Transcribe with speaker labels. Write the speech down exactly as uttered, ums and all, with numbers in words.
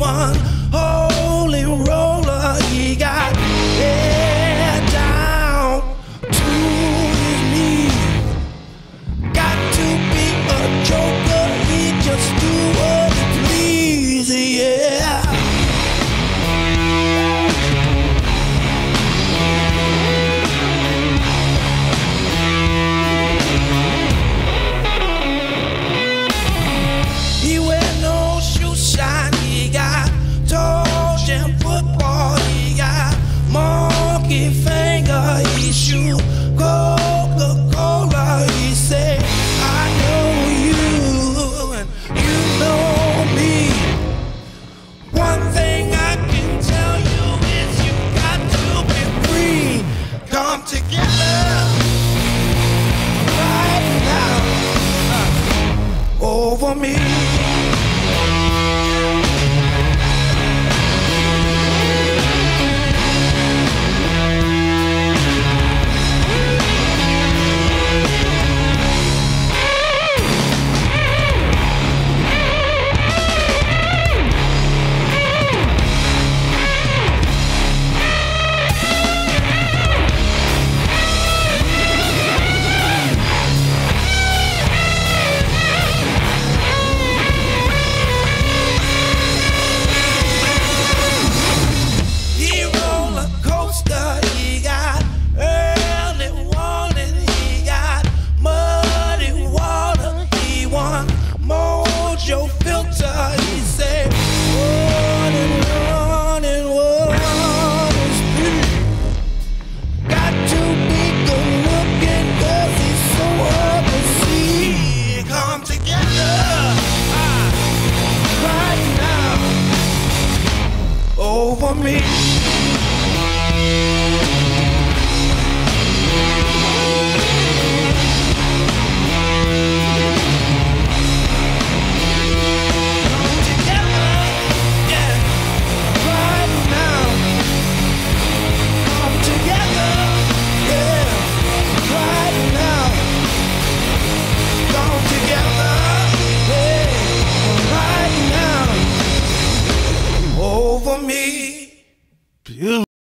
Speaker 1: one holy roller. He got head down to his knees. Got to be a joker, he just do what he please, yeah. He wear no shoe shine, he got toes and football, he got monkey finger, he shoot Coca-Cola, he say, I know you and you know me. One thing I can tell you is you got to be free. Come together right now over me. Your filter, he say, run and run and run and speed. Got to be good looking, cause he's so hard to see. Come together ah, right now over me.